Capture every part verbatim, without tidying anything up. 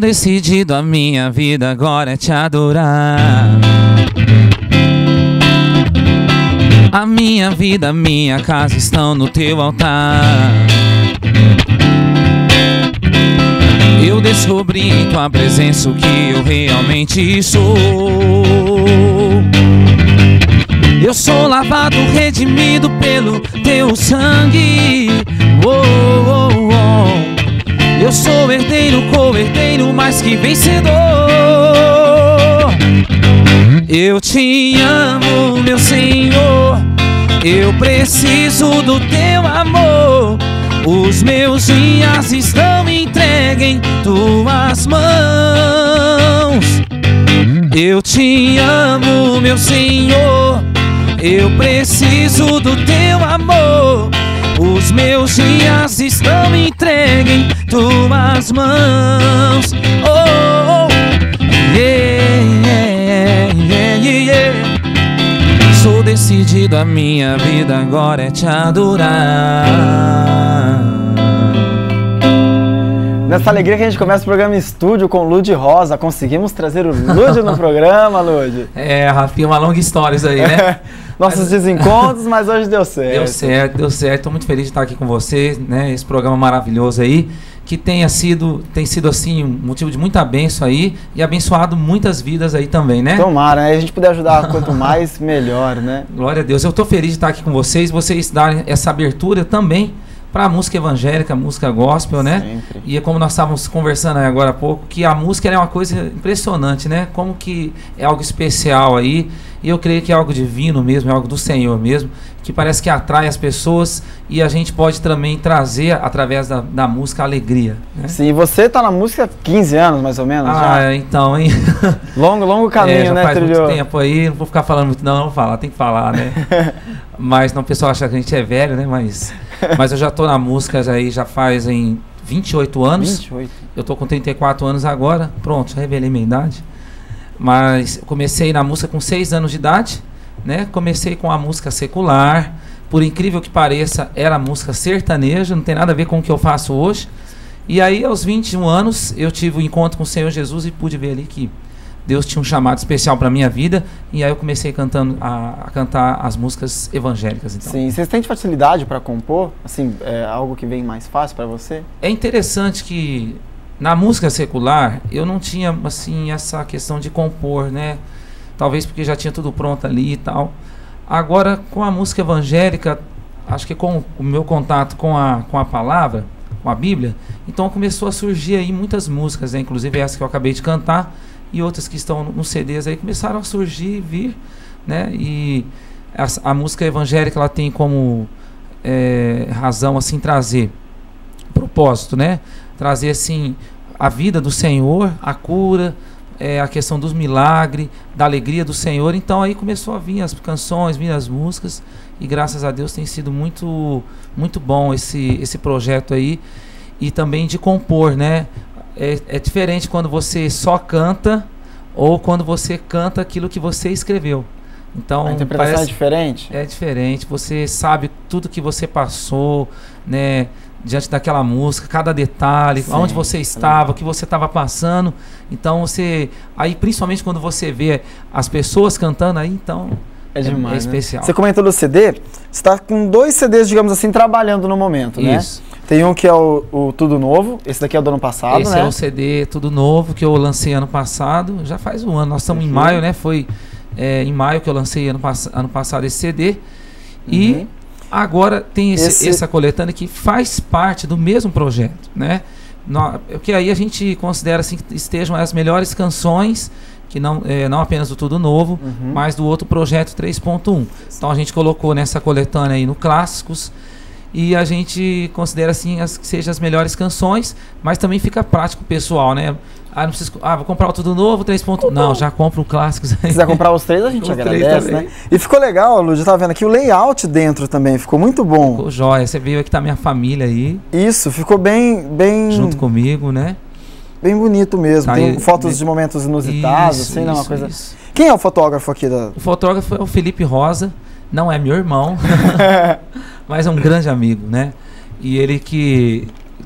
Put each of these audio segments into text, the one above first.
decidido, a minha vida agora é te adorar. A minha vida, a minha casa estão no teu altar. Eu descobri em tua presença o que eu realmente sou. Eu sou lavado, redimido pelo teu sangue. Oh, oh, oh. Eu sou herdeiro, co-herdeiro, mais que vencedor. Eu te amo, meu Senhor. Eu preciso do teu amor. Os meus dias estão entregues em tuas mãos. Eu te amo, meu Senhor. Eu preciso do teu amor. Os meus dias estão entregues em tuas mãos. Oh, oh, yeah, yeah, yeah. Sou decidido, a minha vida agora é te adorar. Nessa alegria que a gente começa o programa Estúdio com Lude Rosa. Conseguimos trazer o Lude no programa, Lude. É, Rafinha, uma longa história isso aí, né? Nossos mas... desencontros, mas hoje deu certo. Deu certo, deu certo. Estou muito feliz de estar aqui com você, né? Esse programa maravilhoso aí, que tenha sido, tem sido assim, um motivo de muita bênção aí e abençoado muitas vidas aí também, né? Tomara, né? A gente puder ajudar quanto mais, melhor, né? Glória a Deus. Eu estou feliz de estar aqui com vocês, vocês darem essa abertura também para a música evangélica, a música gospel, né? Sempre. E é como nós estávamos conversando aí agora há pouco, que a música é uma coisa impressionante, né? Como que é algo especial aí, e eu creio que é algo divino mesmo, é algo do Senhor mesmo, que parece que atrai as pessoas e a gente pode também trazer, através da, da música, alegria, né? Sim, você tá na música há quinze anos, mais ou menos, Ah, já? então, hein? Longo, longo caminho, é, já né, faz trilhou? muito tempo aí, não vou ficar falando muito não, não vou falar, tem que falar, né? Mas não, o pessoal acha que a gente é velho, né? Mas, mas eu já tô na música já, aí, já faz em vinte e oito anos. vinte e oito. Eu tô com trinta e quatro anos agora, pronto, já revelei minha idade. Mas eu comecei na música com seis anos de idade, né? Comecei com a música secular, por incrível que pareça, era música sertaneja, não tem nada a ver com o que eu faço hoje. E aí, aos vinte e um anos, eu tive um encontro com o Senhor Jesus e pude ver ali que Deus tinha um chamado especial para minha vida, e aí eu comecei cantando a, a cantar as músicas evangélicas. Então. Sim, vocês têm facilidade para compor? Assim, é algo que vem mais fácil para você? É interessante que na música secular eu não tinha assim essa questão de compor, né? Talvez porque já tinha tudo pronto ali e tal. Agora, com a música evangélica, acho que com o meu contato com a, com a palavra, com a Bíblia, então começou a surgir aí muitas músicas, né? Inclusive essa que eu acabei de cantar, e outras que estão nos C Ds aí começaram a surgir e vir, né? E a, a música evangélica, ela tem como é, razão, assim, trazer propósito, né? Trazer, assim, a vida do Senhor, a cura, é, a questão dos milagres, da alegria do Senhor. Então aí começou a vir as canções, vir as músicas, e graças a Deus tem sido muito, muito bom esse, esse projeto aí, e também de compor, né? É, é diferente quando você só canta ou quando você canta aquilo que você escreveu. Então, a interpretação parece, é diferente? É diferente. Você sabe tudo que você passou, né, diante daquela música, cada detalhe, sim, onde você estava, o que você estava passando. Então, você... Aí, principalmente quando você vê as pessoas cantando, aí, então... É demais, é, é especial. Né? Você comentou do C D, você está com dois C Ds, digamos assim, trabalhando no momento, né? Isso. Tem um que é o, o Tudo Novo, esse daqui é o do ano passado, esse né? Esse é o C D Tudo Novo, que eu lancei ano passado, já faz um ano, nós estamos uhum. em maio, né? Foi é, em maio que eu lancei ano, pass ano passado esse C D. E uhum. agora tem esse, esse... essa coletânea que faz parte do mesmo projeto, né? No, que aí a gente considera assim que estejam as melhores canções, que não, é, não apenas do Tudo Novo, uhum. mas do outro projeto três ponto um. Então a gente colocou nessa coletânea aí no Clássicos, e a gente considera assim as que sejam as melhores canções, mas também fica prático pessoal, né? Ah, não preciso, ah, vou comprar o Tudo Novo, três ponto um. Não, já compro o Clássicos aí. Se quiser comprar os três, a gente os agradece, né? E ficou legal, Lúcio, eu tava vendo aqui o layout dentro também, ficou muito bom. Ficou jóia, você viu aqui tá minha família aí. Isso, ficou bem... bem... junto comigo, né? Bem bonito mesmo, tá, tem aí, fotos de... de momentos inusitados, isso, assim, né? Uma isso, coisa... Isso. Quem é o fotógrafo aqui? Da... O fotógrafo é o Felipe Rosa, não é meu irmão, mas é um grande amigo, né? E ele que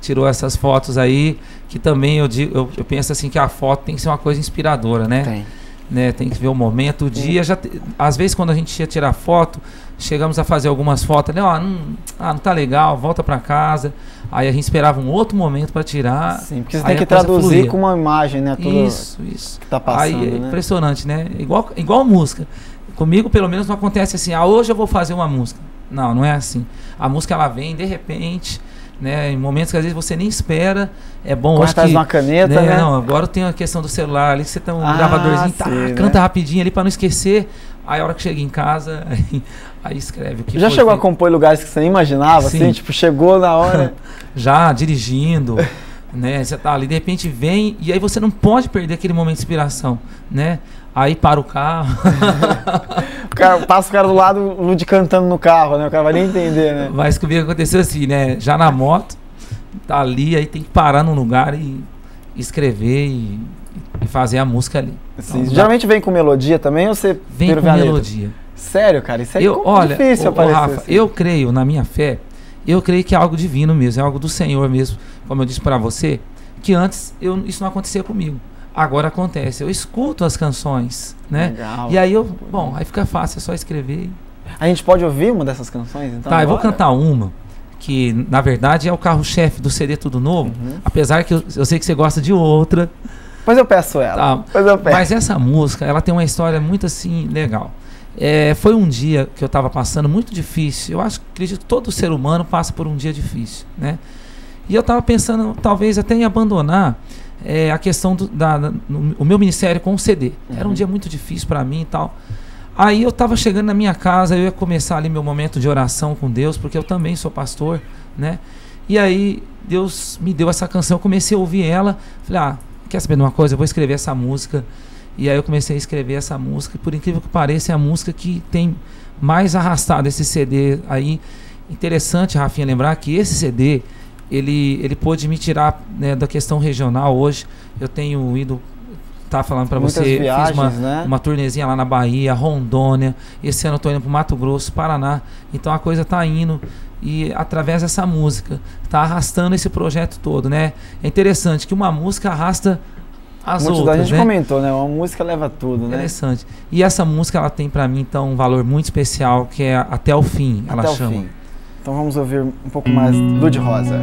tirou essas fotos aí, que também eu, digo, eu, eu penso assim que a foto tem que ser uma coisa inspiradora, né? Tem. Né, tem que ver o momento, o dia. Já te, às vezes quando a gente ia tirar foto, chegamos a fazer algumas fotos, né? Ó, não, ah, não tá legal, volta para casa. Aí a gente esperava um outro momento para tirar. Sim, porque você tem que traduzir fluía. Com uma imagem, né? Tudo isso, isso. Que tá passando, aí é né? impressionante, né? Igual, igual música. Comigo, pelo menos, não acontece assim, ah, hoje eu vou fazer uma música. Não, não é assim. A música, ela vem de repente, né? Em momentos que às vezes você nem espera. É bom hoje que... uma caneta, né? né? Não, agora tem a questão do celular ali, que você tem um ah, gravadorzinho, tá, sim, canta né? rapidinho ali para não esquecer. Aí a hora que chega em casa, aí, aí escreve o que Já foi chegou feito. a compor em lugares que você nem imaginava, Sim. assim? Tipo, chegou na hora... Já, dirigindo, né? Você tá ali, de repente vem, e aí você não pode perder aquele momento de inspiração, né? Aí para o carro. o cara, passa o cara do lado, o Lud cantando no carro, né? O cara vai nem entender, né? Mas comigo aconteceu assim, né? Já na moto, tá ali, aí tem que parar num lugar e escrever e, e fazer a música ali. Sim, então, geralmente vem com melodia também ou você vem com melodia? Sério, cara? Isso é eu, olha, difícil ô, aparecer. Ô, Rafa, assim. eu creio na minha fé, eu creio que é algo divino mesmo, é algo do Senhor mesmo, como eu disse para você, que antes eu, isso não acontecia comigo. Agora acontece, eu escuto as canções, né? Legal. E aí eu, bom, aí fica fácil, é só escrever. A gente pode ouvir uma dessas canções, então? Tá, agora? eu vou cantar uma, que na verdade é o carro-chefe do C D Tudo Novo, uhum. Apesar que eu, eu sei que você gosta de outra. Pois eu peço ela. Tá, pois eu peço. Mas essa música, ela tem uma história muito assim, legal. É, foi um dia que eu estava passando muito difícil. Eu acho que acredito que todo ser humano passa por um dia difícil, né? E eu estava pensando, talvez até em abandonar é, a questão do da, da, no, o meu ministério com o C D. Uhum. Era um dia muito difícil para mim e tal. Aí eu estava chegando na minha casa, eu ia começar ali meu momento de oração com Deus, porque eu também sou pastor, né? E aí Deus me deu essa canção, eu comecei a ouvir ela, falei, ah, quer saber de uma coisa? Eu vou escrever essa música. E aí eu comecei a escrever essa música, e por incrível que pareça, é a música que tem mais arrastado esse C D aí. Interessante, Rafinha, lembrar que esse C D, ele, ele pôde me tirar, né, da questão regional. Hoje eu tenho ido, tá falando para você, viagens, fiz uma, né? uma turnezinha lá na Bahia, Rondônia, esse ano eu tô indo pro Mato Grosso, Paraná, então a coisa tá indo, e através dessa música, tá arrastando esse projeto todo, né? É interessante que uma música arrasta as Muitos outras, da gente né? comentou, né? Uma música leva tudo, né? Interessante. E essa música, ela tem pra mim, então, um valor muito especial, que é Até o Fim, ela Até chama. O Fim. Então vamos ouvir um pouco mais Lud Rosa.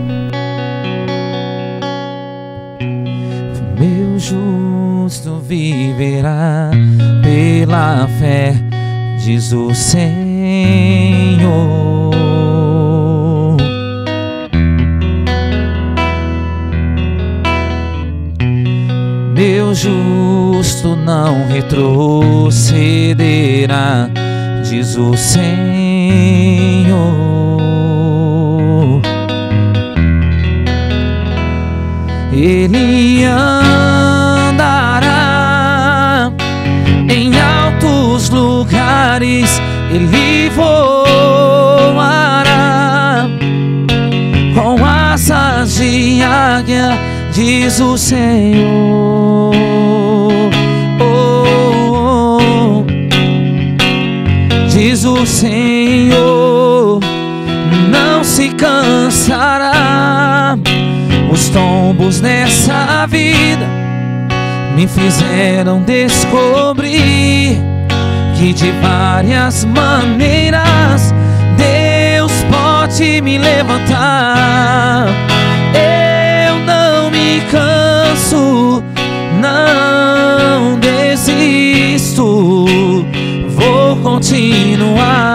Meu justo viverá pela fé, diz o Senhor. Meu justo não retrocederá, diz o Senhor. Ele andará em altos lugares, ele voará com asas de águia, diz o Senhor. Oh, oh, oh. Diz o Senhor, não se cansará. Os tombos nessa vida me fizeram descobrir que de várias maneiras Deus pode me levantar. Eu não me canso, não desisto, vou continuar.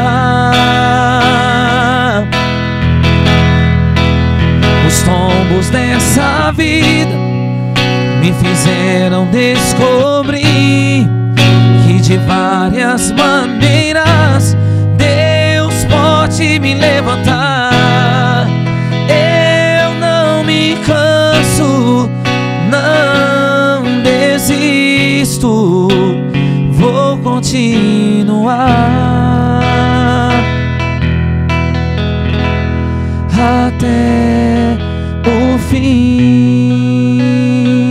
Os tombos dessa vida me fizeram descobrir que de várias maneiras Deus pode me levantar. Eu não me canso, não desisto, vou continuar até o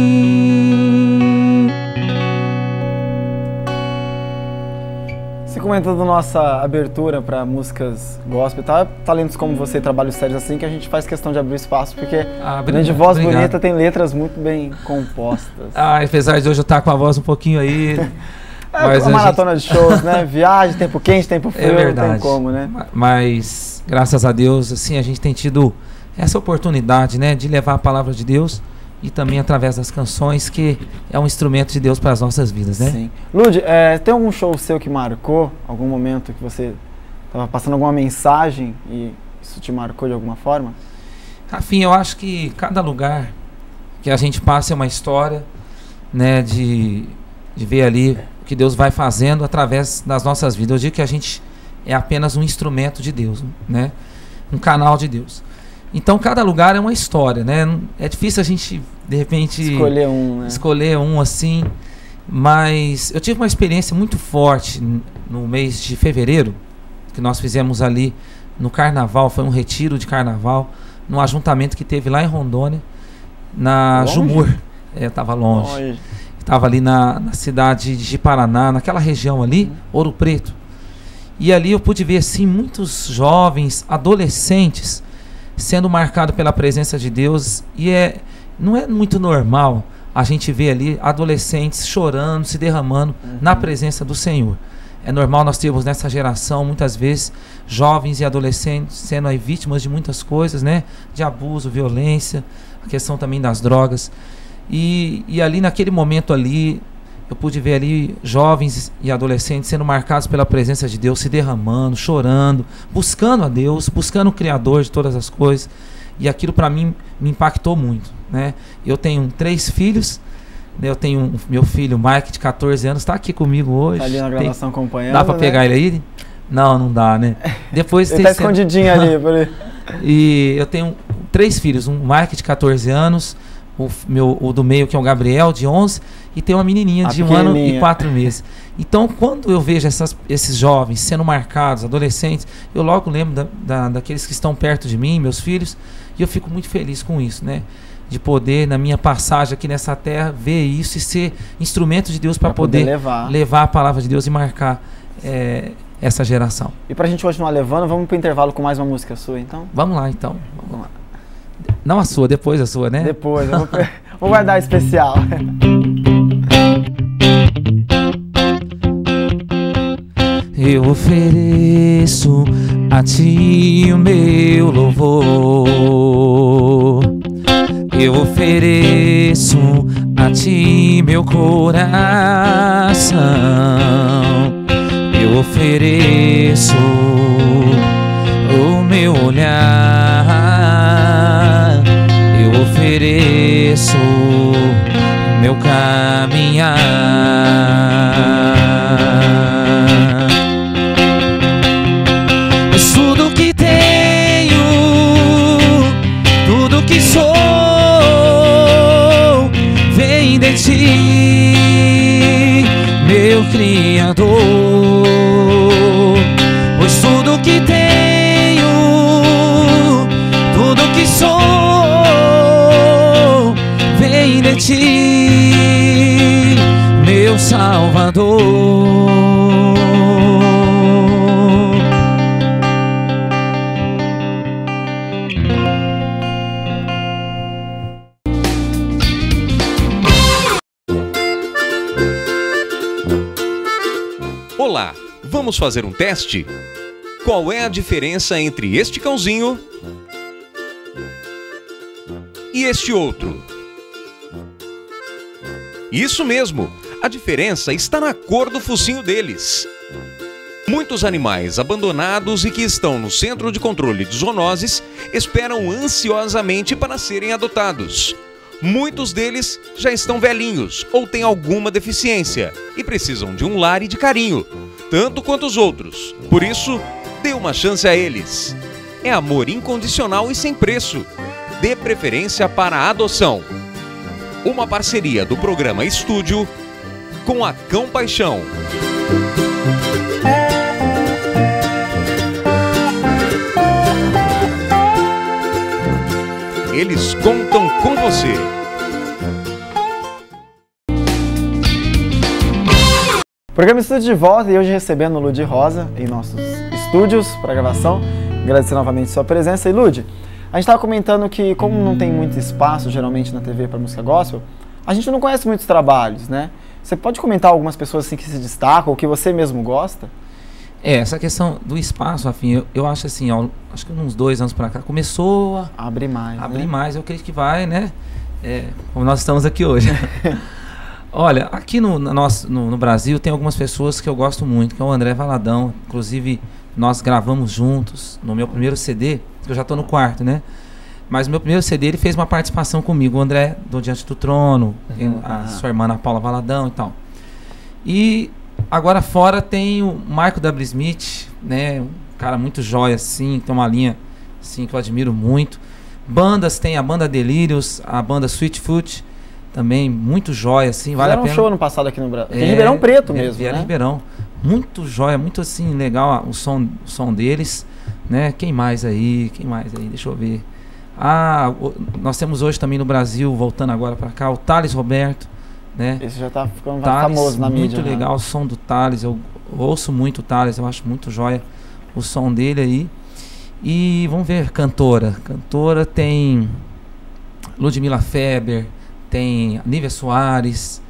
fim. Você comentando da nossa abertura para músicas gospel, tá? Talentos como você, trabalhos sérios assim, que a gente faz questão de abrir espaço, porque Ah, além de voz obrigado. bonita, tem letras muito bem compostas. Ah, apesar de hoje eu estar com a voz um pouquinho aí... É mas uma a maratona de shows, né? Viagem, tempo quente, tempo frio, É verdade. não tem como, né? Mas, graças a Deus, assim, a gente tem tido essa oportunidade, né, de levar a palavra de Deus e também através das canções, que é um instrumento de Deus para as nossas vidas, né? Sim. Lud, é, tem algum show seu que marcou? Algum momento que você estava passando alguma mensagem e isso te marcou de alguma forma? Afim, eu acho que cada lugar que a gente passa é uma história, né, de, de ver ali o que Deus vai fazendo através das nossas vidas. Eu digo que a gente é apenas um instrumento de Deus, né? Um canal de Deus. Então cada lugar é uma história, né? É difícil a gente, de repente, escolher um, né? escolher um assim, mas eu tive uma experiência muito forte no mês de fevereiro, que nós fizemos ali no carnaval, foi um retiro de carnaval, num ajuntamento que teve lá em Rondônia, na Longe? Jumur. É, eu tava longe. Longe. Estava ali na, na cidade de Paraná, naquela região ali, Uhum. Ouro Preto. E ali eu pude ver assim muitos jovens, adolescentes, sendo marcados pela presença de Deus. E é, não é muito normal a gente ver ali adolescentes chorando, se derramando Uhum. na presença do Senhor. É normal nós termos nessa geração, muitas vezes, jovens e adolescentes sendo aí vítimas de muitas coisas, né? De abuso, violência, a questão também das drogas. E, e ali naquele momento ali, eu pude ver ali jovens e adolescentes sendo marcados pela presença de Deus, se derramando, chorando, buscando a Deus, buscando o Criador de todas as coisas. E aquilo para mim me impactou muito, né? Eu tenho três filhos, né? Eu tenho um, meu filho Mike de catorze anos, está aqui comigo hoje. Tá ali na Tem- gravação acompanhando, dá para né? pegar ele aí? Não, não dá, né? Depois Ele tem tá escondidinho ali, por aí. E eu tenho três filhos, um Mike de catorze anos, o, f- meu, o do meio que é o Gabriel de onze, e tem uma menininha A de um ano e pequenininha. quatro meses. Então, quando eu vejo essas, esses jovens sendo marcados, adolescentes, eu logo lembro da, da, daqueles que estão perto de mim, meus filhos, e eu fico muito feliz com isso, né? De poder, na minha passagem aqui nessa terra, ver isso e ser instrumento de Deus para Pra poder poder, levar. levar a palavra de Deus e marcar eh, essa geração. E pra gente continuar levando, vamos pro intervalo com mais uma música sua, então? Vamos lá, então. Vamos lá. Não a sua, depois a sua, né? Depois, eu vou, pe- vou guardar a especial. Eu ofereço a ti o meu louvor. Eu ofereço a ti meu coração. Eu ofereço o meu olhar. Eu ofereço o meu caminhar. Pois tudo que tenho, tudo que sou, vem de ti, meu Criador. Pois tudo que tenho, tudo que sou, vem de ti, meu Salvador. Olá, vamos fazer um teste? Qual é a diferença entre este cãozinho e este outro? Isso mesmo, a diferença está na cor do focinho deles. Muitos animais abandonados e que estão no Centro de Controle de Zoonoses esperam ansiosamente para serem adotados. Muitos deles já estão velhinhos ou têm alguma deficiência e precisam de um lar e de carinho, tanto quanto os outros. Por isso, dê uma chance a eles. É amor incondicional e sem preço. Dê preferência para a adoção. Uma parceria do programa Estúdio com a Cão Paixão. Eles contam com você. Programa Estúdio de volta e hoje recebendo o Lud Rosa em nossos estúdios para gravação. Agradecer novamente sua presença. E Lud, a gente estava comentando que como não tem muito espaço geralmente na T V para música gospel, a gente não conhece muitos trabalhos, né? Você pode comentar algumas pessoas assim que se destacam ou que você mesmo gosta? É, essa questão do espaço, afim, eu, eu acho assim, ó, acho que uns dois anos para cá começou a abrir mais, abrir né? mais, eu acredito que vai, né? É, como nós estamos aqui hoje. Olha, aqui no, no, nosso, no, no Brasil tem algumas pessoas que eu gosto muito, que é o André Valadão, inclusive nós gravamos juntos no meu primeiro C D, que eu já estou no quarto, né? Mas no meu primeiro C D ele fez uma participação comigo, o André do Diante do Trono, uhum. a sua irmã Ana Paula Valadão e tal. E agora fora tem o Michael W. Smith, né? Um cara muito jóia assim, tem uma linha assim que eu admiro muito. Bandas, tem a banda Delírios, a banda Sweetfoot, também muito jóia assim, vale a pena. Fizeram um show ano passado aqui no Brasil, é, em Ribeirão Preto mesmo, vieram né? em Ribeirão. Muito jóia, muito assim, legal o som, o som deles, né? Quem mais aí? Quem mais aí? Deixa eu ver. Ah, o, nós temos hoje também no Brasil, voltando agora para cá, o Thales Roberto, né? Esse já tá ficando Thales, famoso na mídia. Muito legal, né? O som do Thales, eu ouço muito o Thales, eu acho muito jóia o som dele aí. E vamos ver, cantora. Cantora tem Ludmila Feber, tem Nívia Soares,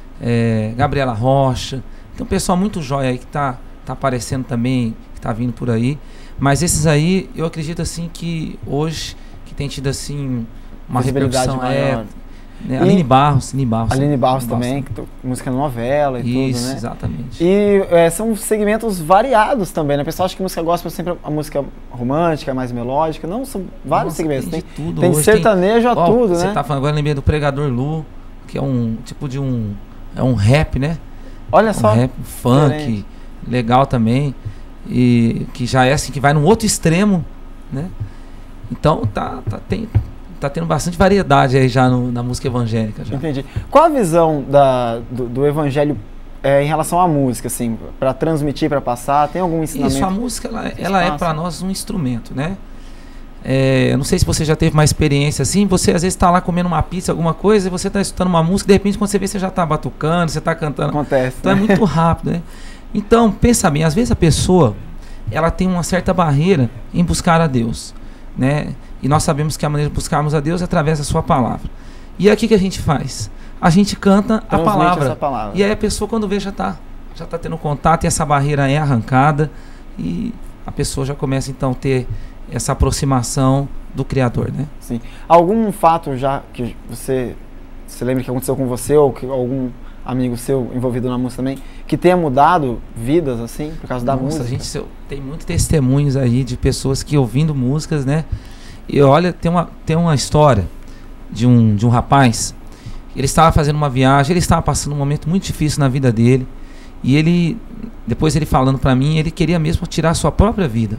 é, Gabriela Rocha. Tem um pessoal muito jóia aí que tá, tá aparecendo também, que tá vindo por aí. Mas esses aí, eu acredito assim que hoje, que tem tido assim uma repercussão maior. É, né? Aline Barros, Aline Barros. Aline Barros também, que música novela e Isso, tudo, né? Exatamente. E é, são segmentos variados também, né? O pessoal acha que música gospel é sempre a música romântica, mais melódica. Não, são vários Nossa, segmentos. Tem, tem de tudo. Tem de sertanejo tem, a ó, tudo, você né? Tá falando agora, lembrei do Pregador Lu, que é um tipo de um... É um rap, né? Olha um só. Rap, funk, diferente. Legal também. E que já é assim, que vai num outro extremo, né? Então tá, tá, tem, tá tendo bastante variedade aí já no, na música evangélica. Já. Entendi. Qual a visão da, do, do evangelho é, em relação à música, assim, para transmitir, para passar? Tem algum ensinamento? Isso, a música, ela, ela é para nós um instrumento, né? É, eu não sei se você já teve uma experiência assim, você às vezes está lá comendo uma pizza, alguma coisa, e você está escutando uma música, de repente quando você vê, você já está batucando, você está cantando. Acontece. Então né? é muito rápido, né? Então, pensa bem, às vezes a pessoa, ela tem uma certa barreira em buscar a Deus, né? E nós sabemos que a maneira de buscarmos a Deus é através da sua palavra. E aí o que, que a gente faz? A gente canta a palavra, essa palavra. E aí a pessoa quando vê já está já tá tendo contato, e essa barreira é arrancada, e a pessoa já começa então a ter essa aproximação do Criador, né? Sim. Algum fato já que você se lembra que aconteceu com você ou que algum amigo seu envolvido na música também, que tenha mudado vidas, assim, por causa da Nossa, música? A gente tem muitos testemunhos aí de pessoas que ouvindo músicas, né? E olha, tem uma, tem uma história de um, de um rapaz, ele estava fazendo uma viagem, ele estava passando um momento muito difícil na vida dele, e ele, depois ele falando pra mim, ele queria mesmo tirar a sua própria vida.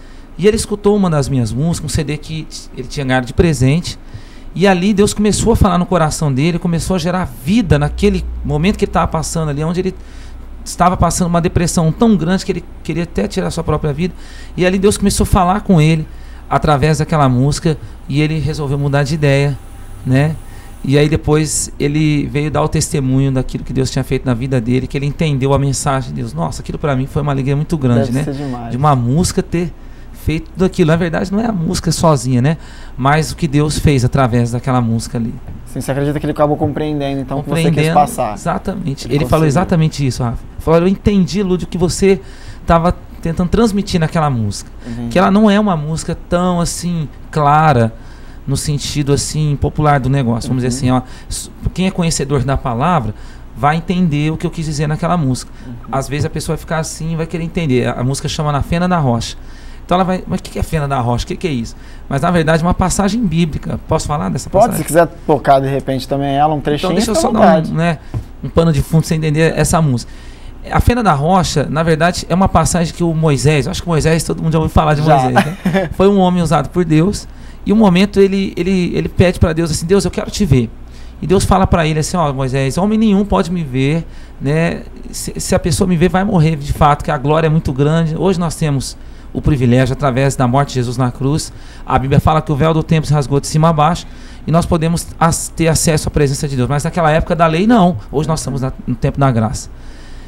E ele escutou uma das minhas músicas, um C D que ele tinha ganhado de presente, e ali Deus começou a falar no coração dele, começou a gerar vida naquele momento que ele estava passando ali, onde ele estava passando uma depressão tão grande que ele queria até tirar a sua própria vida. E ali Deus começou a falar com ele através daquela música, e ele resolveu mudar de ideia, né? E aí depois ele veio dar o testemunho daquilo que Deus tinha feito na vida dele, que ele entendeu a mensagem de Deus. Nossa, aquilo para mim foi uma alegria muito grande, Deve né? ser demais. De uma música ter feito tudo aquilo. Na verdade não é a música sozinha, né? Mas o que Deus fez através daquela música ali. Sim, você acredita que ele acabou compreendendo então o que você Compreendendo, quis passar? Exatamente. Ele Ele, falou conseguiu. exatamente isso, Rafa. Falou, eu entendi, Lúdio, o que você estava tentando transmitir naquela música. Entendi. Que ela não é uma música tão assim clara no sentido assim popular do negócio. Vamos Uhum. dizer assim, ó, s- quem é conhecedor da palavra vai entender o que eu quis dizer naquela música. Uhum. Às vezes a pessoa vai ficar assim e vai querer entender. A, a música chama Na Fenda da Rocha. Então ela vai, mas o que que é Fenda da Rocha? O que que é isso? Mas na verdade é uma passagem bíblica. Posso falar dessa Pode, passagem? se quiser tocar de repente também ela, um trechinho, Então deixa eu fica à só dar vontade. um, né, um pano de fundo pra você entender essa música. A Fenda da Rocha, na verdade, é uma passagem que o Moisés, acho que o Moisés, todo mundo já ouviu falar de Já. Moisés, né? Foi um homem usado por Deus, e um momento ele, ele, ele pede para Deus assim, Deus, eu quero te ver. E Deus fala para ele assim, ó, Moisés, homem nenhum pode me ver, né? Se, se a pessoa me ver, vai morrer de fato, que a glória é muito grande. Hoje nós temos o privilégio, através da morte de Jesus na cruz, a Bíblia fala que o véu do templo se rasgou de cima a baixo, e nós podemos as, ter acesso à presença de Deus. Mas naquela época da lei, não. Hoje nós estamos na, no tempo da graça.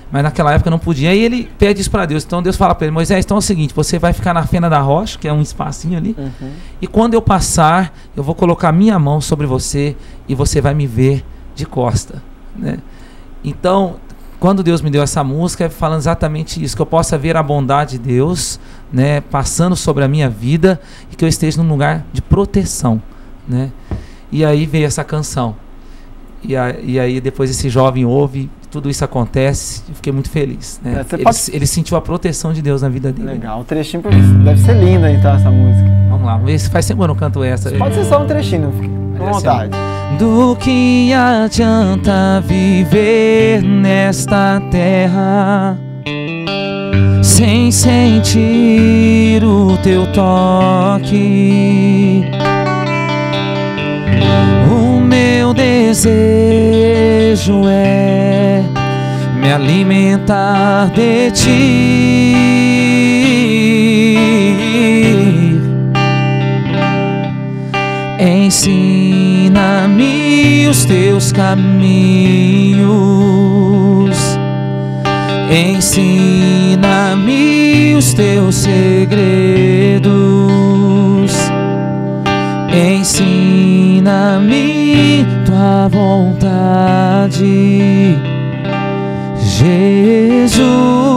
Mas naquela época não podia. Aí ele pede isso para Deus. Então Deus fala para ele: Moisés, então é o seguinte, você vai ficar na fenda da rocha, que é um espacinho ali, uhum. e quando eu passar, eu vou colocar minha mão sobre você e você vai me ver de costa, né? Então, quando Deus me deu essa música, é falando exatamente isso, que eu possa ver a bondade de Deus, né, passando sobre a minha vida e que eu esteja num lugar de proteção, né? E aí veio essa canção. E, a, e aí depois esse jovem ouve, tudo isso acontece, eu fiquei muito feliz, né? Ele, pode... ele sentiu a proteção de Deus na vida dele. Legal, o trechinho deve ser lindo então essa música. Vamos lá, vamos ver se faz tempo eu não canto essa. Pode ser só um trechinho, fique à vontade. Do que adianta viver nesta terra sem sentir o teu toque? O meu desejo é me alimentar de ti. Ensina-me os teus caminhos, ensina-me os teus segredos, ensina-me tua vontade, Jesus.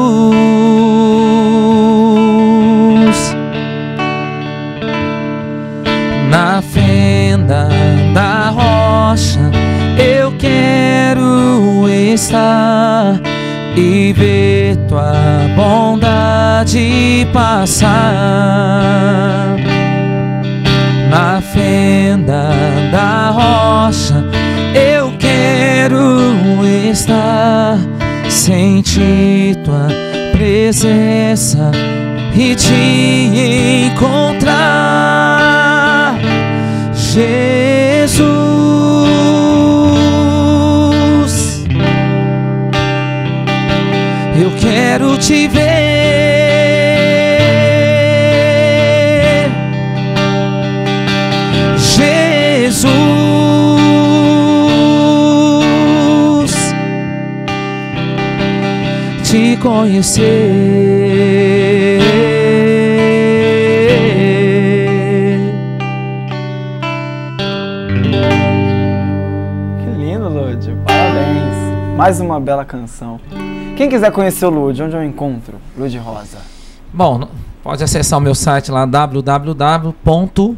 Na fenda da rocha eu quero estar e ver tua bondade passar. Na fenda da rocha eu quero estar, sentir tua presença e te encontrar, Jesus. Eu quero te ver, Jesus. Te conhecer. Que lindo, Lud. Parabéns. Mais uma bela canção. Quem quiser conhecer o Lud, onde eu encontro? Lud Rosa. Bom, pode acessar o meu site lá, w w w ponto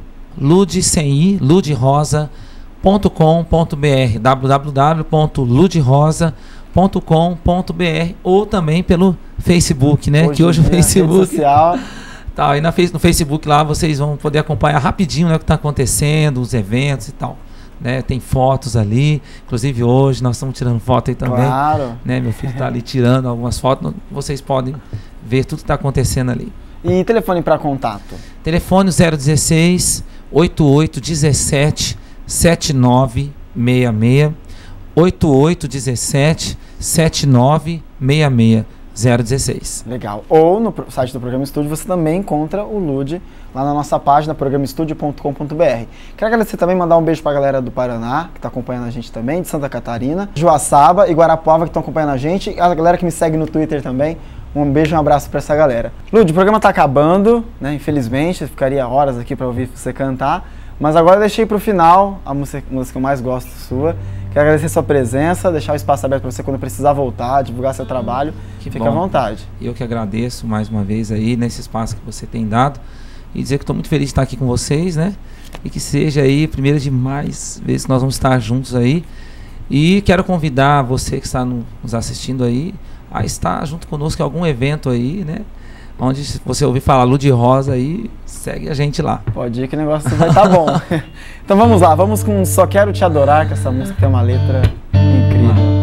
ludrosa ponto com ponto b r, w w w ponto ludrosa ponto com ponto b r, ou também pelo Facebook, né? Hoje que hoje o Facebook social. Tá, e na, no Facebook lá vocês vão poder acompanhar rapidinho, né, o que está acontecendo, os eventos e tal. Né, tem fotos ali, inclusive hoje nós estamos tirando foto aí também. Claro. Né, meu filho está ali tirando algumas fotos, vocês podem ver tudo que está acontecendo ali. E telefone para contato? Telefone zero um seis, oito oito um sete, sete nove seis seis, oito oito um sete, sete nove seis seis, zero um seis. Legal. Ou no site do Programa Estúdio você também encontra o Lud lá na nossa página, programa estúdio ponto com ponto b r. Quero agradecer também, mandar um beijo para a galera do Paraná, que está acompanhando a gente também, de Santa Catarina, Joaçaba e Guarapuava, que estão acompanhando a gente, a galera que me segue no Twitter também. Um beijo e um abraço para essa galera. Lud, o programa está acabando, né? Infelizmente, eu ficaria horas aqui para ouvir você cantar, mas agora eu deixei para o final a música, música que eu mais gosto sua. Quero agradecer a sua presença, deixar o espaço aberto para você quando precisar voltar, divulgar seu trabalho. Que Fique bom. À vontade. Eu que agradeço mais uma vez aí nesse espaço que você tem dado e dizer que estou muito feliz de estar aqui com vocês, né? E que seja aí a primeira de mais vezes que nós vamos estar juntos aí. E quero convidar você que está no, nos assistindo aí a estar junto conosco em algum evento aí, né? Onde se você ouvir falar Lud Rosa aí, segue a gente lá. Pode ir que o negócio vai estar bom. Então vamos lá, vamos com Só Quero Te Adorar, que essa música tem uma letra incrível.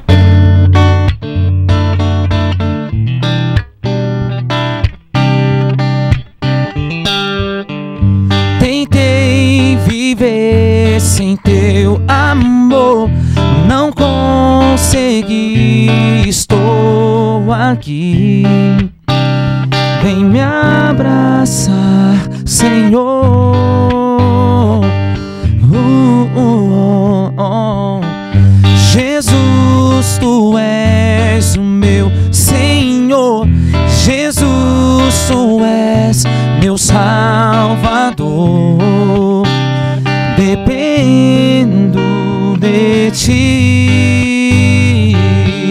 Tentei viver sem teu amor, não consegui, estou aqui. Vem me abraçar, Senhor. Uh, uh, uh, uh. Jesus, Tu és o meu Salvador, dependo de ti.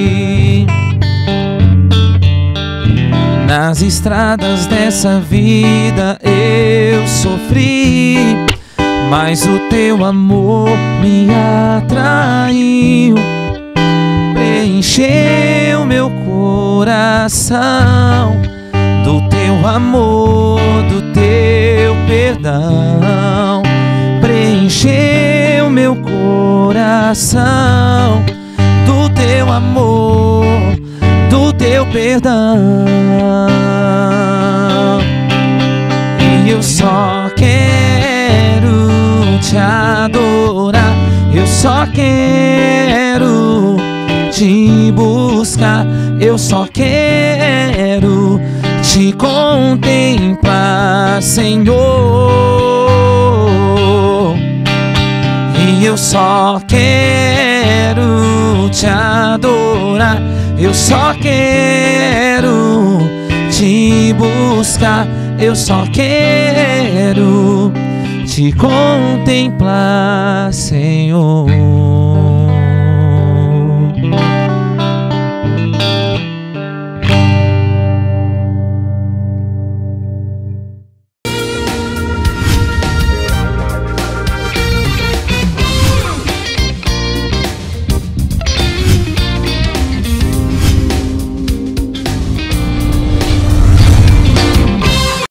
Nas estradas dessa vida eu sofri, mas o teu amor me atraiu, preencheu meu coração do teu amor, do teu perdão. Preencheu meu coração do teu amor, do teu perdão. E eu só quero te adorar, eu só quero te buscar, eu só quero te contemplar, Senhor. E eu só quero te adorar, eu só quero te buscar, eu só quero te contemplar, Senhor.